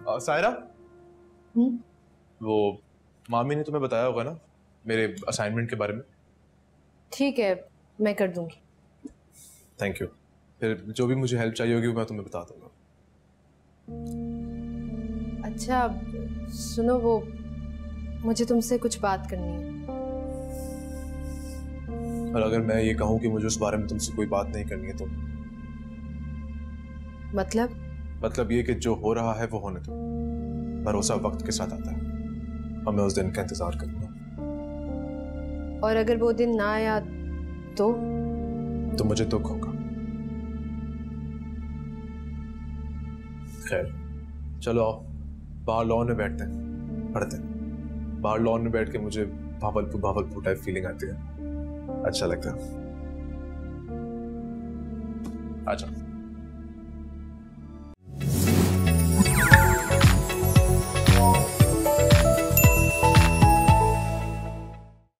सायरा, हम्म। वो मामी ने तुम्हें बताया होगा ना मेरे असाइनमेंट के बारे में? ठीक है, मैं कर दूंगी। Thank you. फिर जो भी मुझे हेल्प चाहिए होगी वो मैं तुम्हें बता दूंगा। अच्छा सुनो, वो मुझे तुमसे कुछ बात करनी है। और अगर मैं ये कहूँ कि मुझे उस बारे में तुमसे कोई बात नहीं करनी है तो? मतलब ये कि जो हो रहा है वो होने दो। भरोसा वक्त के साथ आता है और मैं उस दिन का इंतजार करूंगा। और अगर वो दिन ना आया तो? मुझे दुख होगा। खैर, चलो आओ बाहर लॉन में बैठते हैं, पढ़ते हैं। बाहर लॉन में बैठ के मुझे भावलपुर टाइप फीलिंग आती है, अच्छा लगता है। अच्छा।